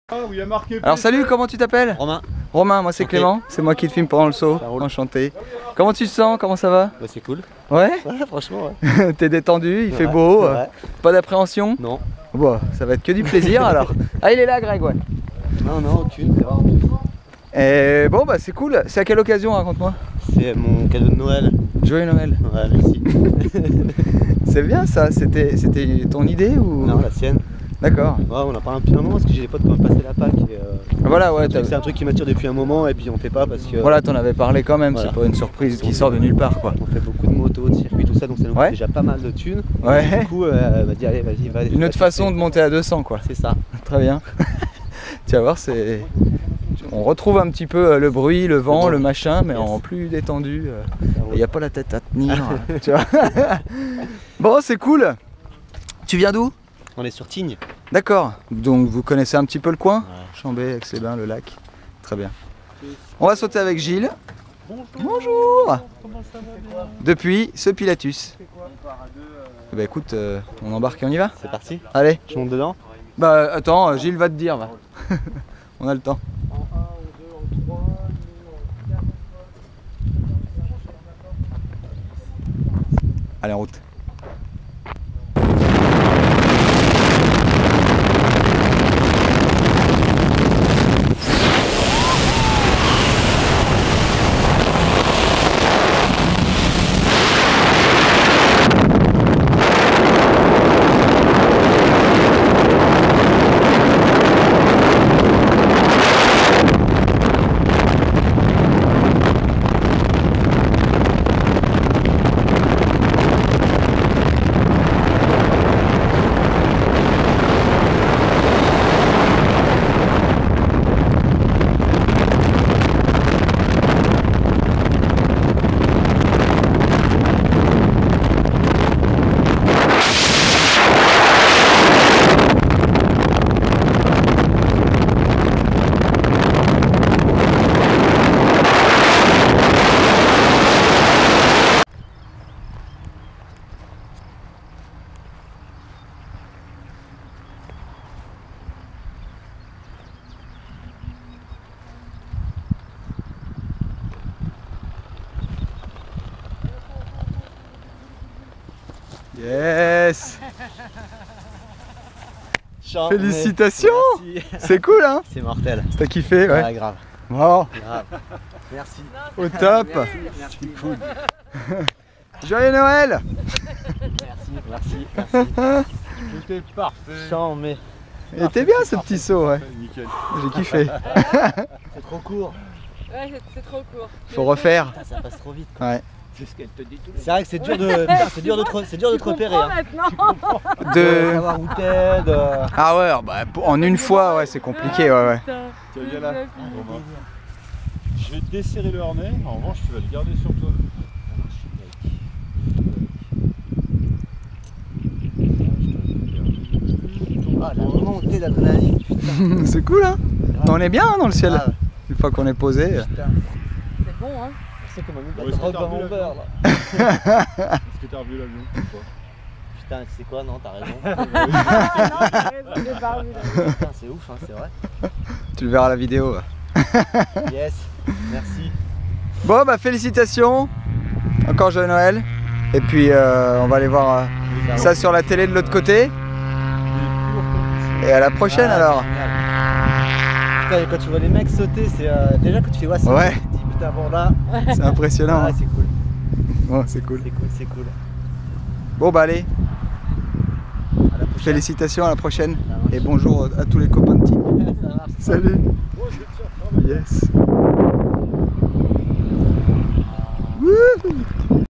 Où il y a marqué. Alors salut, comment tu t'appelles? Romain. Romain, moi c'est Clément, c'est moi qui te filme pendant le saut. Enchanté. Comment tu te sens? Comment ça va? Bah, c'est cool. Ouais? Ouais, franchement, ouais. T'es détendu, il fait beau, pas d'appréhension? Non. Bon, ça va être que du plaisir alors. Ah, il est là, Greg, ouais. Non, non, aucune, c'est rare. Et bon, bah c'est cool. C'est à quelle occasion, raconte-moi? C'est mon cadeau de Noël. Joyeux Noël. Ouais, merci. C'est bien ça, c'était ton idée ou? Non, la sienne. D'accord. Ouais, on a parlé un petit moment parce que j'ai des potes qui ont passé la Pâques. Et, voilà, ouais. c'est un truc qui m'attire depuis un moment et puis on fait pas parce que. Voilà, t'en avais parlé quand même, voilà. C'est pas une surprise qui sort de nulle part quoi. On fait beaucoup de motos, de circuits, tout ça, donc ça nous coûte déjà pas mal de thunes. Ouais. Et du coup, elle m'a dit, allez, vas-y, va. Une autre façon de monter à 200 quoi. C'est ça. Très bien. Tu vas voir, on retrouve un petit peu le bruit, le vent, le machin, mais en plus détendu. Il n'y a pas la tête à tenir. Tu vois. Bon, c'est cool. Tu viens d'où? On est sur Tignes. D'accord. Donc vous connaissez un petit peu le coin? Ouais. Chambé, Aix-les-Bains, le lac. Très bien. On va sauter avec Gilles. Bonjour. Comment ça va bien? Depuis ce Pilatus. Bah écoute, on embarque et on y va? C'est parti. Allez. Je monte dedans. Bah attends, Gilles va te dire. Va. On a le temps. En 1, en 2, en 3, en 4. Allez, en route. Yes. Félicitations. C'est cool hein. C'est mortel. T'as kiffé ouais. Ouais, grave. Bon. Grave. Merci. Au top. Merci. Cool. Joyeux Noël. Merci. C'était parfait. Chant, mais Il était bien ce petit saut ouais. Nickel. J'ai kiffé. c'est trop court. Ouais, c'est trop court. Faut refaire. Putain, ça passe trop vite. Ouais. C'est ce qu'elle te dit tout. C'est vrai que c'est dur de te repérer. Hein. Maintenant. De... savoir où t'es, de... Ah ouais, bah, en une fois ouais c'est compliqué ouais. Tiens, viens là. Romain. Je vais te desserrer le harnais. En revanche, tu vas le garder sur toi. Ah, la montée d'adrénaline, putain. C'est cool hein. On est bien hein, dans le ciel. Ah, ouais. Une fois qu'on est posé. Putain. C'est bon, hein. C'est comme un Est-ce que drogue t'as dans revu mon l'avion beurre là. Est-ce que t'as revu l'avion ou pas? Putain, tu sais quoi? Non, t'as raison. Non, t'as raison, j'ai pas revu la vie. Putain, c'est ouf, hein, c'est vrai. Tu le verras à la vidéo. Yes, merci. Bon bah félicitations. Encore joyeux Noël. Et puis on va aller voir ça sur la télé de l'autre côté. Et à la prochaine alors. Putain, quand tu vois les mecs sauter, c'est déjà quand tu fais ouais, c'est Ouais. tu te dis putain bon là. C'est impressionnant. Ah, hein. c'est cool. Bon, c'est cool. C'est cool. Bon bah allez. À la prochaine. Félicitations à la prochaine. Ça marche. Et bonjour à tous les copains de team. Ça marche. Salut. Yes. Wouhou.